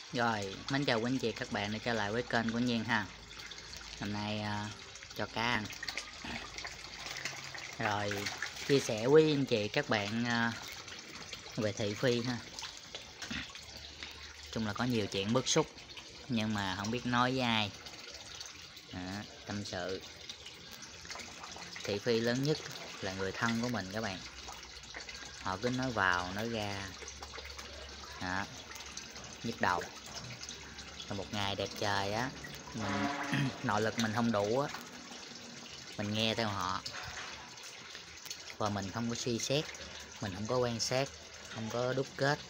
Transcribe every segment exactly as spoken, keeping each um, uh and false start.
Rồi, mến chào quý anh chị các bạn đã trở lại với kênh của Nhiên ha. Hôm nay uh, cho cá ăn. Rồi, chia sẻ với anh chị các bạn uh, về thị phi ha. Chung là có nhiều chuyện bức xúc nhưng mà không biết nói với ai. Đó, tâm sự. Thị phi lớn nhất là người thân của mình các bạn. Họ cứ nói vào nói ra. Đó, nhức đầu. Rồi một ngày đẹp trời á, mình nội lực mình không đủ á, mình nghe theo họ và mình không có suy xét, mình không có quan sát, không có đúc kết.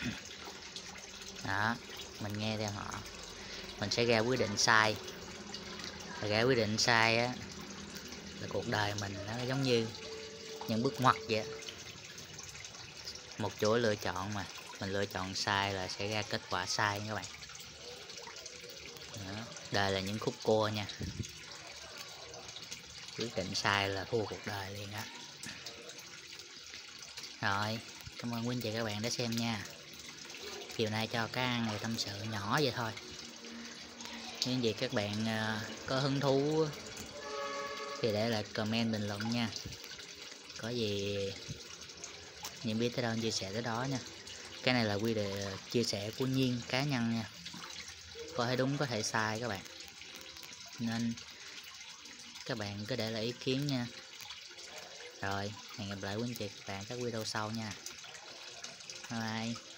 Đó, mình nghe theo họ, mình sẽ ra quyết định sai. Và ra quyết định sai á là cuộc đời mình nó giống như những bước ngoặt vậy, một chuỗi lựa chọn mà mình lựa chọn sai là sẽ ra kết quả sai các bạn. Đó, đời là những khúc cua nha, quyết định sai là thua cuộc đời liền á. Rồi, cảm ơn quý anh chị các bạn đã xem nha. Chiều nay cho cá ăn này tâm sự nhỏ vậy thôi. Nếu gì các bạn uh, có hứng thú thì để lại comment bình luận nha. Có gì Nhiên biết tới đâu chia sẻ tới đó nha. Cái này là video chia sẻ của Nhiên cá nhân nha, có thể đúng có thể sai các bạn, nên các bạn cứ để lại ý kiến nha. Rồi, hẹn gặp lại quý anh chị các bạn các video sau nha. Bye bye.